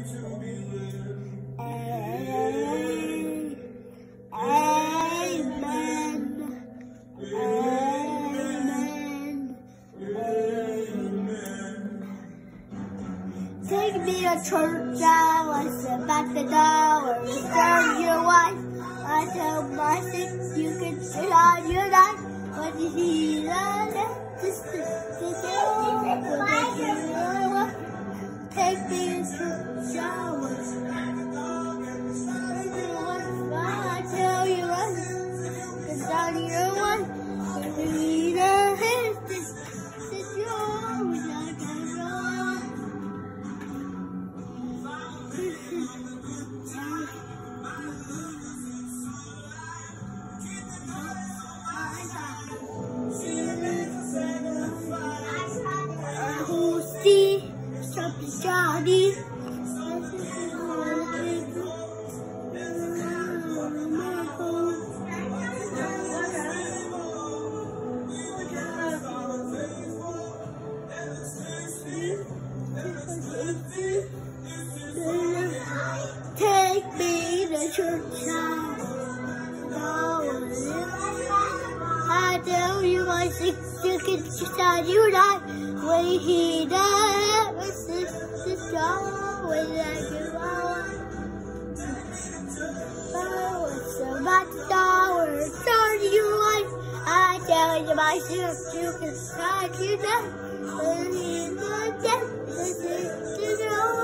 Take me to church, I was about the door, return your wife. I tell my sick, you can sit on your life. When you see that, take me to church, I was I tell you what, it's on your wife. If you need a hand, it's yours. Johnny. Take me to church I tell you my sick, you can decide you die. When he died, my sister always like you are. I was about to die, turn you life. I tell you my sister, you can decide you die. When he died, my sister always